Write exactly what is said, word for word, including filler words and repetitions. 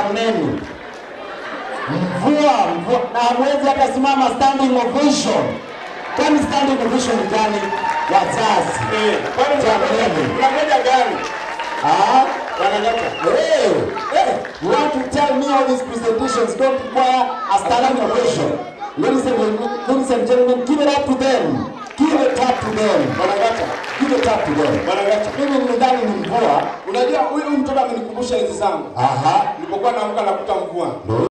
Jameni. Mvua, mvua. Na hamwezi hata simama standing ovation. Kwani standing ovation ni gani? Wazazi. Eh, kwani jameni. Unangoja gani? Ah, wanangata. Hey, hey, you want to tell me all these presentations don't require a standing ovation. Ladies and, ladies and gentlemen, give it up to them. Give it up to them. Wanangata. Give it up to them. Wanangata. Mimi nilidhani ni mvua. Unajua huyu mtoto amenikumbusha hizi zangu. Aha. Nilipokuwa naamka nakuta mvua.